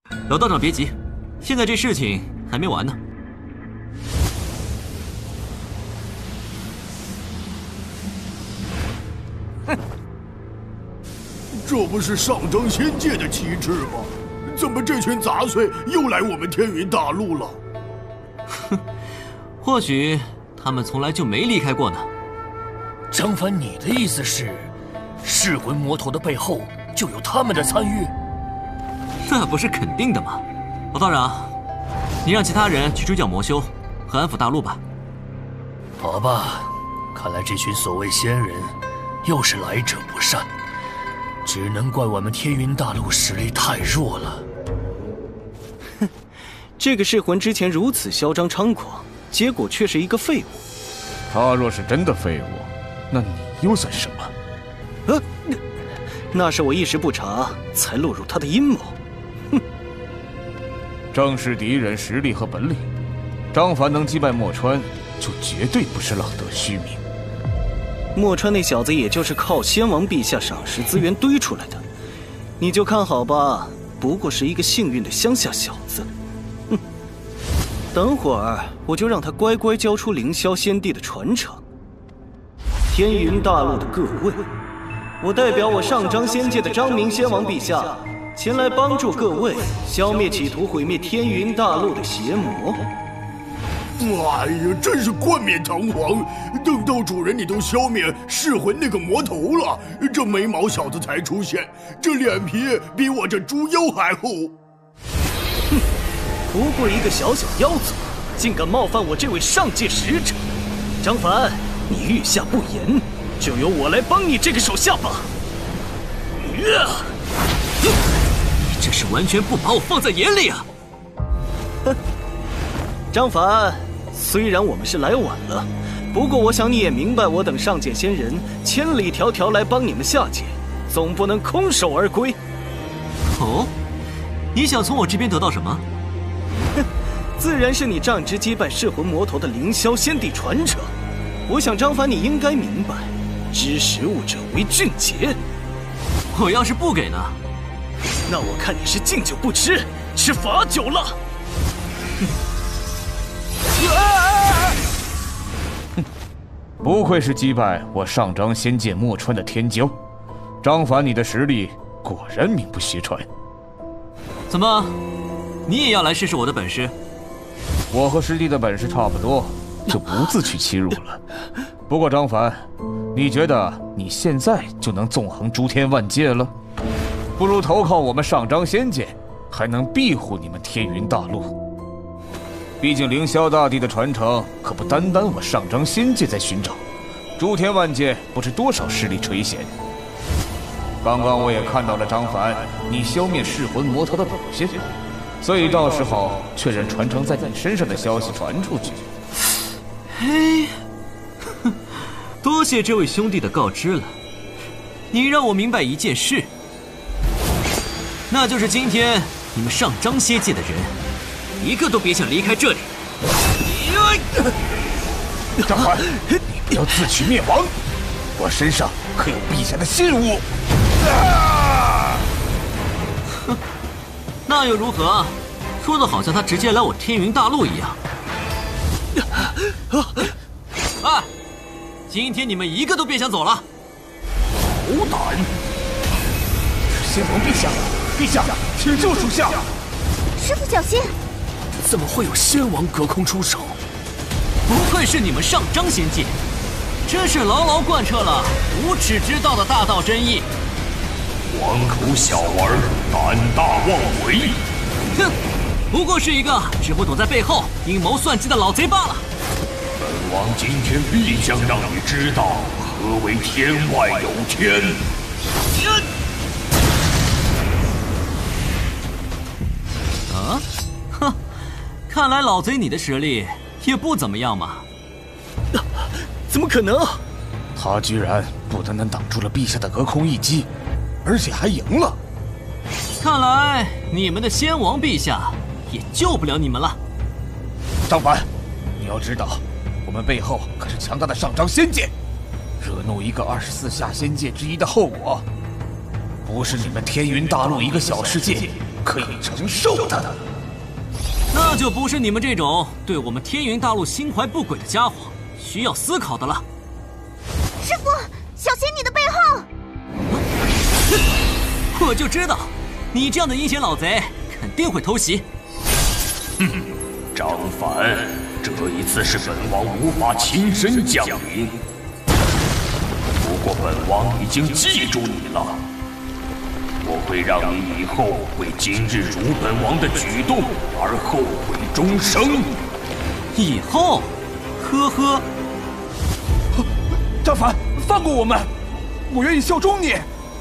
老道长别急，现在这事情还没完呢。 哼，这不是上章仙界的旗帜吗？怎么这群杂碎又来我们天云大陆了？ 哼，或许他们从来就没离开过呢。 张凡，你的意思是，噬魂魔头的背后就有他们的参与？ 那不是肯定的吗？老道长，你让其他人去追剿魔修和安抚大陆吧。 好吧，看来这群所谓仙人又是来者不善，只能怪我们天云大陆实力太弱了。 哼，这个噬魂之前如此嚣张猖狂，结果却是一个废物。 他若是真的废物，那你又算什么？ 那是我一时不察，才落入他的阴谋。哼， 正视敌人实力和本领，张凡能击败墨川，就绝对不是浪得虚名。 墨川那小子也就是靠先王陛下赏识资源堆出来的，你就看好吧，不过是一个幸运的乡下小子。哼，等会儿我就让他乖乖交出凌霄仙帝的传承。天云大陆的各位，我代表我上章仙界的张明仙王陛下，前来帮助各位消灭企图毁灭天云大陆的邪魔。 哎呀，真是冠冕堂皇！等到主人你都消灭噬魂那个魔头了，这没毛小子才出现，这脸皮比我这猪腰还厚。 哼，不过一个小小妖族，竟敢冒犯我这位上界使者，张凡，你御下不严，就由我来帮你这个手下吧。 你这是完全不把我放在眼里啊！ 哼，张凡，虽然我们是来晚了，不过我想你也明白，我等上界仙人千里迢迢来帮你们下界，总不能空手而归。 哦，你想从我这边得到什么？ 哼，自然是你仗之击败噬魂魔头的凌霄仙帝传承。我想张凡，你应该明白，知时务者为俊杰。 我要是不给呢？ 那我看你是敬酒不吃，吃罚酒了。 哼，不愧是击败我上章仙界墨川的天骄，张凡，你的实力果然名不虚传。 怎么，你也要来试试我的本事？ 我和师弟的本事差不多，就不自取其辱了。不过张凡，你觉得你现在就能纵横诸天万界了？不如投靠我们上章仙界，还能庇护你们天云大陆。毕竟凌霄大帝的传承可不单单我上章仙界在寻找，诸天万界不知多少势力垂涎。刚刚我也看到了张凡你消灭噬魂魔头的表现，所以到时候确认传承在你身上的消息传出去。 嘿，多谢这位兄弟的告知了。你让我明白一件事，那就是今天你们上章仙界的人，一个都别想离开这里。 张凡，你不要自取灭亡，我身上可有陛下的信物。 哼，那又如何？说的好像他直接来我天云大陆一样。哎，今天你们一个都别想走了！ 好胆！ 先王陛下，陛下，请救属下！ 师父小心！ 怎么会有仙王隔空出手？ 不愧是你们上章仙界，真是牢牢贯彻了无耻之道的大道真义。 黄口小儿，胆大妄为！ 哼，不过是一个只会躲在背后阴谋算计的老贼罢了。 本王今天必将让你知道何为天外有天。 啊，哼，看来老贼你的实力也不怎么样嘛。 怎么可能？ 他居然不单单挡住了陛下的隔空一击，而且还赢了。 看来你们的先王陛下也救不了你们了。 张凡，你要知道，我们背后可是强大的上章仙界，惹怒一个24下仙界之一的后果，不是你们天云大陆一个小世界可以承受的。 那就不是你们这种对我们天云大陆心怀不轨的家伙需要思考的了。 师傅，小心你的背后！ 我就知道，你这样的阴险老贼肯定会偷袭。 哼，张凡，这一次是本王无法亲身降临，不过本王已经记住你了。我会让你以后为今日辱本王的举动而后悔终生。 以后，呵呵。 张凡，放过我们，我愿意效忠你。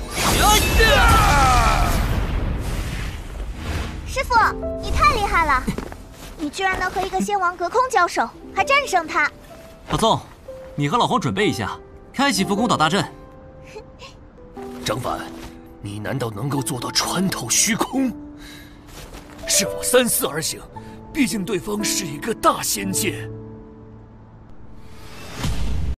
师傅，你太厉害了！你居然能和一个仙王隔空交手，还战胜他。 老宗，你和老黄准备一下，开启伏攻岛大阵。 张凡，你难道能够做到穿透虚空？是我三思而行，毕竟对方是一个大仙界。